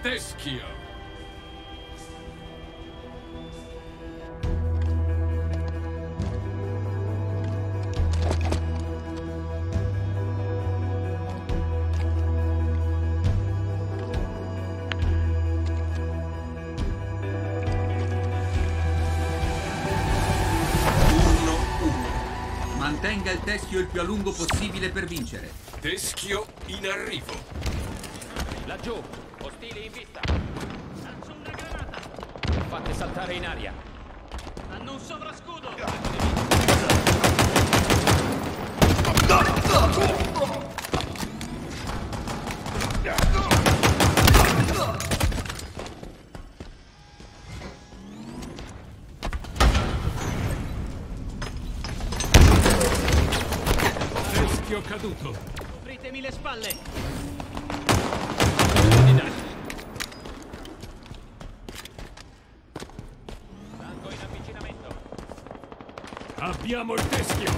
teschio. Mantenga il teschio il più a lungo possibile per vincere. Teschio in arrivo. Laggiù, ostili in vista. Lancio una granata. Fate saltare in aria. Hanno un sovrascudo. Teschio caduto. Copritemi le spalle. Tango in avvicinamento. Abbiamo il teschio.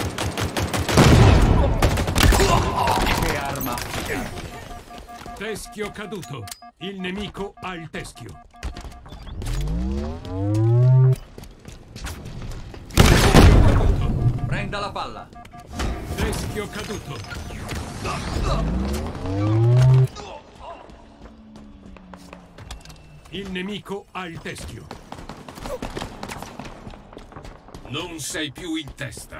Che arma! Teschio caduto. Il nemico ha il teschio. Prenda la palla. Teschio caduto. Il nemico ha il teschio. Non sei più in testa.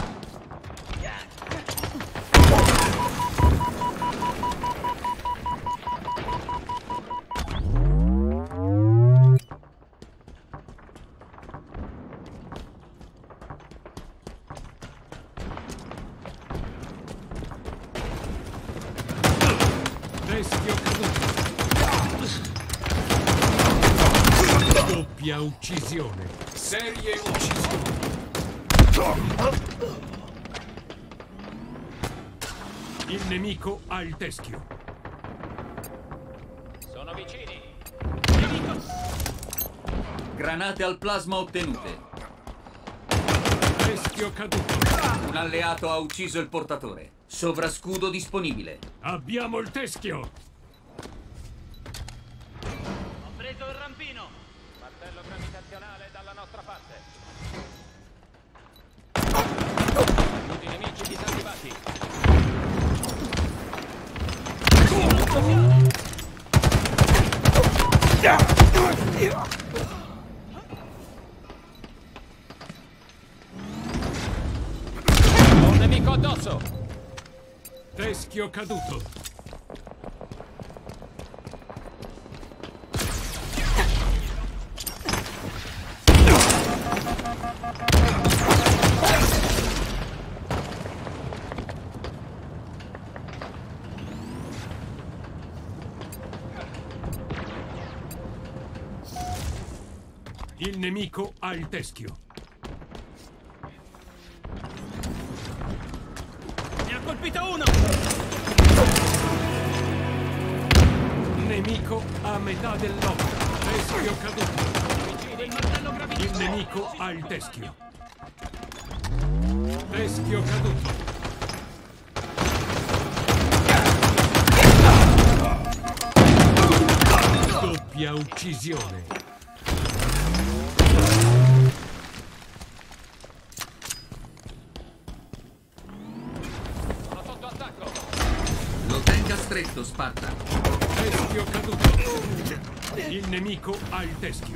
Teschio caduto. Doppia uccisione. Serie uccisioni. Il nemico ha il teschio. Sono vicini. Granate al plasma ottenute. Teschio caduto. Un alleato ha ucciso il portatore. Sovrascudo disponibile. Abbiamo il teschio. Ho preso il rampino. Martello gravitazionale dalla nostra parte. Tutti i nemici disattivati. Ho un nemico addosso. Teschio caduto. Il nemico ha il teschio. Ne ha colpito uno. Nemico a metà dell'opera. Teschio caduto. Il martello gravitazionale. Il nemico ha il teschio. Teschio caduto. Doppia uccisione. Sono sotto attacco. Lo tenga stretto, Sparta. Teschio caduto. Il nemico ha il teschio.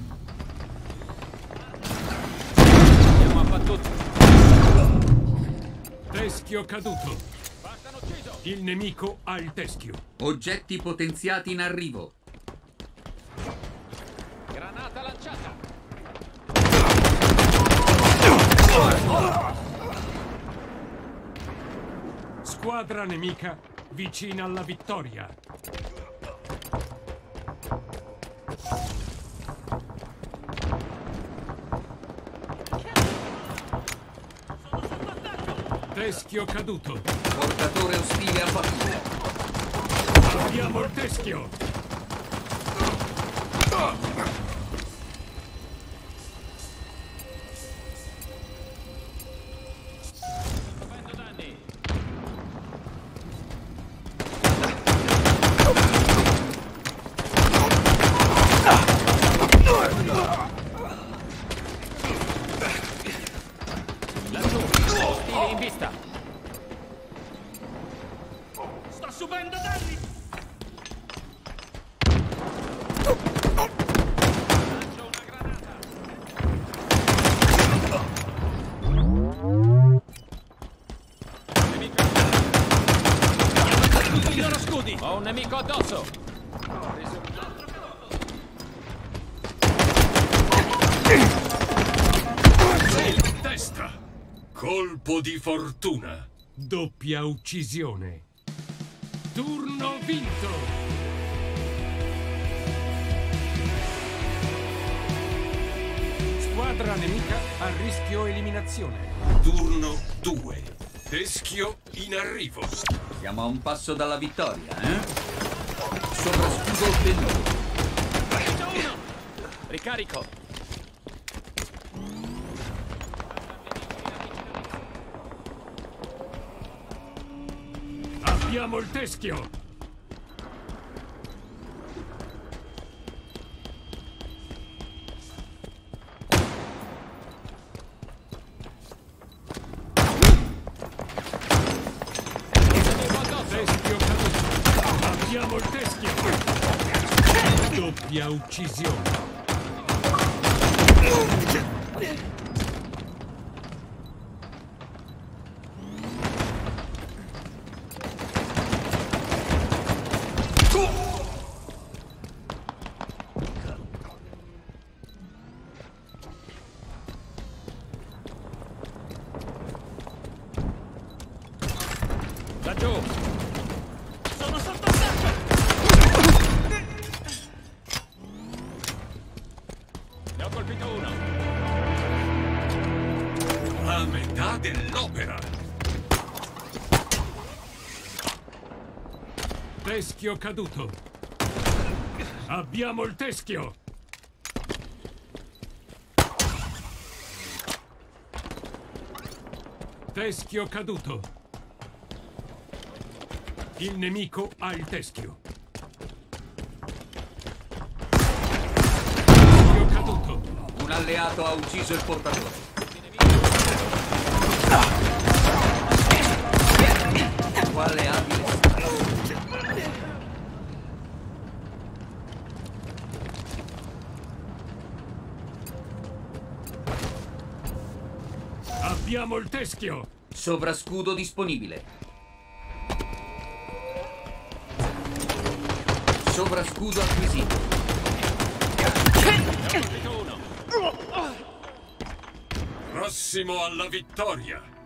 Siamo abbattuti. Teschio caduto. Spartano ucciso. Il nemico ha il teschio. Oggetti potenziati in arrivo. Granata lanciata. Squadra nemica vicina alla vittoria. Teschio caduto. Portatore ostile abbattuto. Abbiamo il teschio. Subendo danni. Testa. Colpo di fortuna. Doppia uccisione. Turno vinto. Squadra nemica a rischio eliminazione. Turno 2. Teschio in arrivo. Siamo a un passo dalla vittoria, eh? Sovrascudo ottenuto. Ricarico. Abbiamo il teschio. Teschio caduto. Abbiamo il teschio. Doppia uccisione. Laggiù. Sono sotto attacco. Ne ho colpito uno. A metà dell'opera. Teschio caduto. Abbiamo il teschio. Teschio caduto. Il nemico ha il teschio. Teschio caduto. Un alleato ha ucciso il portatore. Quale abile. Abbiamo il teschio. Sovrascudo disponibile. Sovrascudo acquisito. Ne ho colpito uno. Prossimo alla vittoria.